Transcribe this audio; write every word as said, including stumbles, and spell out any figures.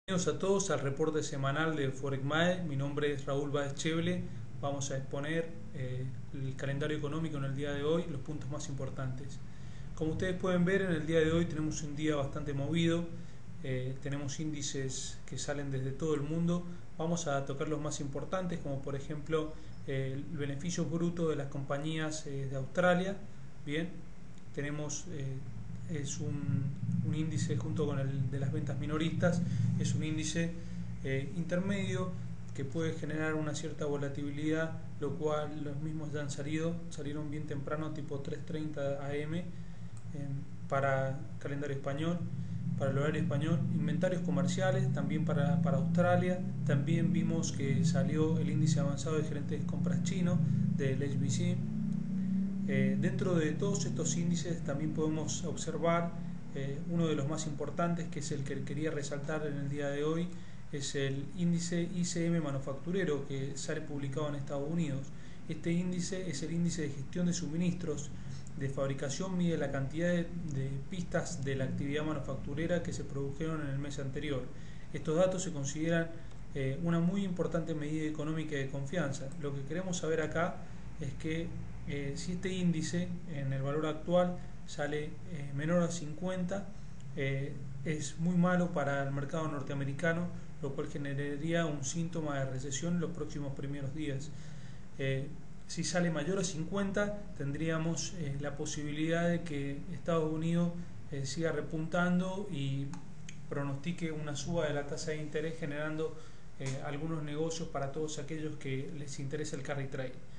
Bienvenidos a todos al reporte semanal de ForexMae. Mi nombre es Raúl Báez Cheble. Vamos a exponer eh, el calendario económico en el día de hoy, los puntos más importantes. Como ustedes pueden ver, en el día de hoy tenemos un día bastante movido. Eh, tenemos índices que salen desde todo el mundo. Vamos a tocar los más importantes, como por ejemplo eh, el beneficio bruto de las compañías eh, de Australia. Bien, tenemos eh, es un, un índice junto con el de las ventas minoristas, es un índice eh, intermedio que puede generar una cierta volatilidad, lo cual los mismos ya han salido, salieron bien temprano, tipo tres treinta A M, eh, para calendario español, para el horario español. Inventarios comerciales también para, para Australia. También vimos que salió el índice avanzado de gerentes de compras chino del H B C. Eh, dentro de todos estos índices también podemos observar eh, uno de los más importantes, que es el que quería resaltar en el día de hoy, es el índice I C M manufacturero, que sale publicado en Estados Unidos. Este índice es el índice de gestión de suministros de fabricación, mide la cantidad de, de pistas de la actividad manufacturera que se produjeron en el mes anterior. Estos datos se consideran eh, una muy importante medida económica de confianza. Lo que queremos saber acá es que eh, si este índice en el valor actual sale eh, menor a cincuenta, eh, es muy malo para el mercado norteamericano, lo cual generaría un síntoma de recesión en los próximos primeros días. Eh, si sale mayor a cincuenta, tendríamos eh, la posibilidad de que Estados Unidos eh, siga repuntando y pronostique una suba de la tasa de interés, generando eh, algunos negocios para todos aquellos que les interesa el carry trade.